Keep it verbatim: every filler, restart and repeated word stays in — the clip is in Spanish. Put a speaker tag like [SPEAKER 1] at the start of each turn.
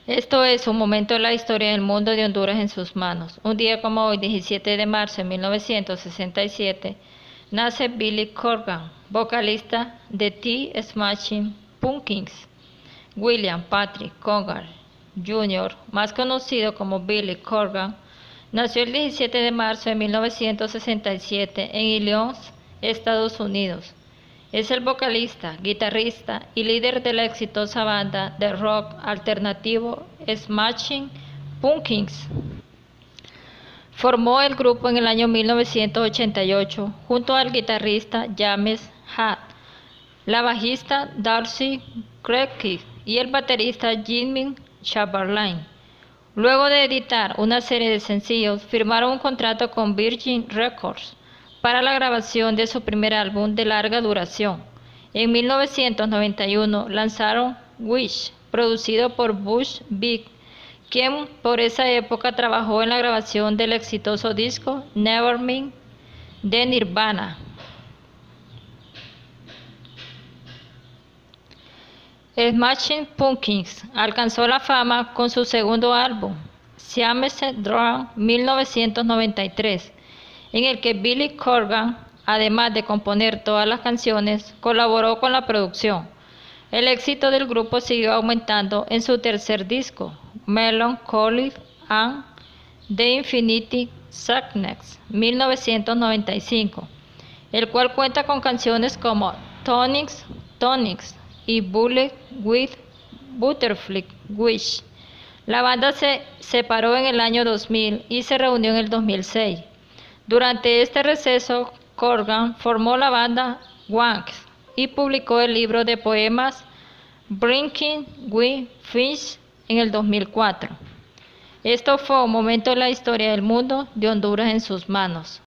[SPEAKER 1] Esto es un momento de la historia del mundo de Honduras en sus manos. Un día como hoy, diecisiete de marzo de mil novecientos sesenta y siete, nace Billy Corgan, vocalista de The Smashing Pumpkins. William Patrick Corgan junior, más conocido como Billy Corgan, nació el diecisiete de marzo de mil novecientos sesenta y siete en Illinois, Estados Unidos. Es el vocalista, guitarrista y líder de la exitosa banda de rock alternativo Smashing Pumpkins. Formó el grupo en el año mil novecientos ochenta y ocho junto al guitarrista James Hetfield, la bajista Darcy Craig y el baterista Jimmy Chamberlain. Luego de editar una serie de sencillos, firmaron un contrato con Virgin Records para la grabación de su primer álbum de larga duración. En mil novecientos noventa y uno lanzaron Wish, producido por Butch Vig, quien por esa época trabajó en la grabación del exitoso disco Nevermind de Nirvana. Smashing Pumpkins alcanzó la fama con su segundo álbum, Siamese Dream, mil novecientos noventa y tres, en el que Billy Corgan, además de componer todas las canciones, colaboró con la producción. El éxito del grupo siguió aumentando en su tercer disco, Melancholy and the Infinite Sadness, mil novecientos noventa y cinco, el cual cuenta con canciones como Tonics, Tonics y Bullet with Butterfly Wish. La banda se separó en el año dos mil y se reunió en el dos mil seis. Durante este receso, Corgan formó la banda Wanks y publicó el libro de poemas Blinking with Fish en el dos mil cuatro. Esto fue un momento en la historia del mundo de Honduras en sus manos.